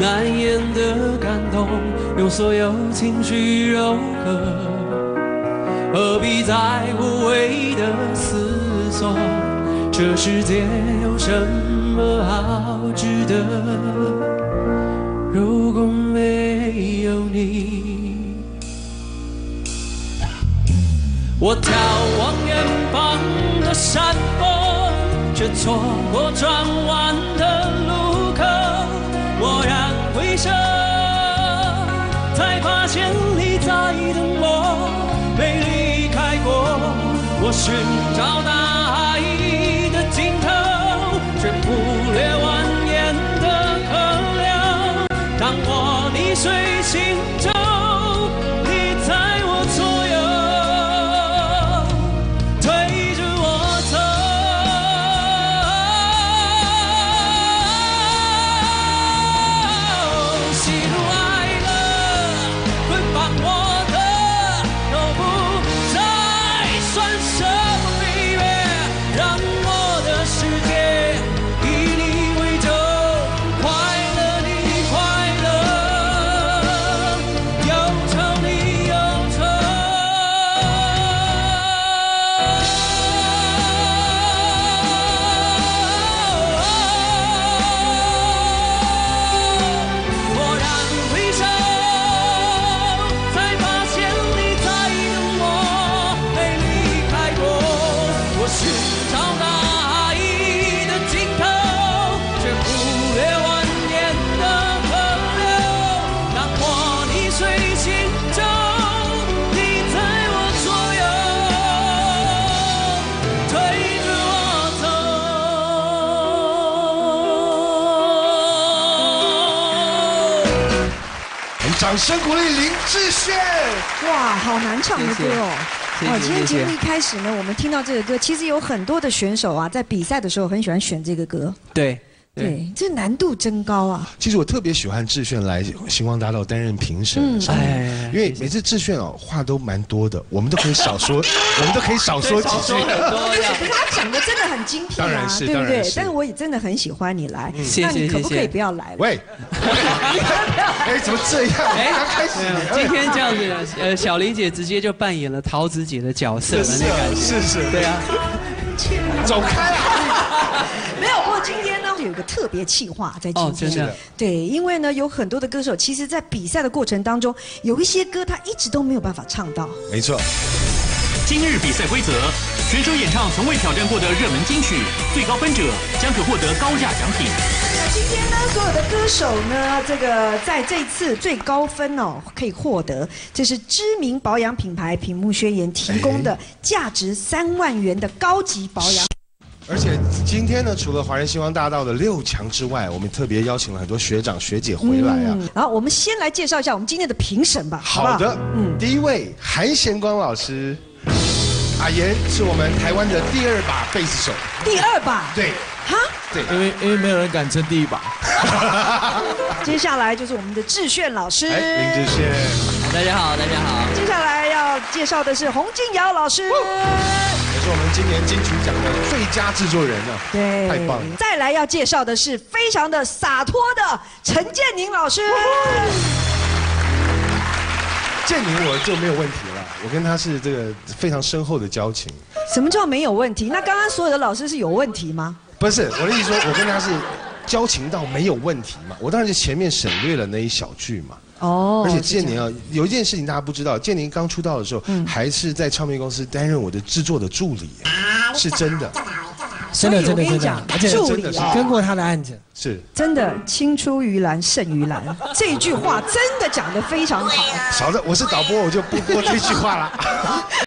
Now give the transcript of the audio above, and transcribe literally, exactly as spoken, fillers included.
难言的感动，用所有情绪柔合，何必再无谓的思索？这世界有什么好值得？如果没有你，我眺望远方的山峰，却错过转弯的路口。蓦然回首，才发现你在等我，没离开过。我寻找大海的尽头，却忽略蜿蜒的河流。当我逆水行舟，你在我左右，推着我走。喜怒哀乐，捆绑我的，都不再算什么飞跃，让我的世界以你为舟。快乐你快乐，忧愁你忧愁。蓦然回首，才发现你在等我，没离开过。我寻找大海的尽头，却忽略蜿蜒的河流。当我逆水行舟，你在我左右，推着我走。 我们掌声鼓励林志炫。 哇，好难唱的歌哦！ 谢谢哦，今天谢谢节目一开始呢，我们听到这个歌，其实有很多的选手啊，在比赛的时候很喜欢选这个歌。 对对，这难度真高啊！ 其实我特别喜欢志炫来星光大道担任评审的时候， 哎因为每次志炫哦话都蛮多的，我们都可以少说，我们都可以少说几句。 很多呀。 可是他讲的真的很精辟当然啊，对不是当然是？ 对但是我也真的很喜欢你来， 谢谢那你可不可以谢谢不要来了？ 喂，哎，怎么这样？ 哎刚开始没有，今天这样子，呃，小玲姐直接就扮演了桃子姐的角色了，那感觉。 是是， 对啊。 走开啊！ 没有，不过今天呢有一个特别企划在今哦， 天。 真的。 对，因为呢有很多的歌手，其实在比赛的过程当中，有一些歌他一直都没有办法唱到。 没错， 今日比赛规则：选手演唱从未挑战过的热门金曲，最高分者将可获得高价奖品。 那今天呢，所有的歌手呢，这个在这次最高分哦，可以获得，这是知名保养品牌品木宣言提供的价值三万元的高级保养。 而且今天呢，除了华人星光大道的六强之外，我们特别邀请了很多学长学姐回来啊。 嗯、然后我们先来介绍一下我们今天的评审吧。 好的，嗯，第一位韩贤光老师，阿言是我们台湾的第二把贝斯手。 第二把？ 对。 哈？ 对， 因为因为没有人敢称第一把。 接下来就是我们的志炫老师。 哎，林志炫。 大家好，大家好。 接下来要介绍的是洪金瑶老师。 也是我们今年金曲奖的最佳制作人呢、啊， 对， 太棒了。 再来要介绍的是非常的洒脱的陈建宁老师。 建宁我就没有问题了，我跟他是这个非常深厚的交情。 什么叫没有问题？那刚刚所有的老师是有问题吗？ 不是，我的意思说，我跟他是交情到没有问题嘛。我当然就前面省略了那一小句嘛。 哦， 而且建宁啊，有一件事情大家不知道，建宁刚出道的时候，嗯、还是在唱片公司担任我的制作的助理，是真的。 真的真的真的，而且助理跟过他的案子， 是真的青出于蓝胜于蓝，这句话真的讲得非常好。 少的，我是导播，我就不播这句话了。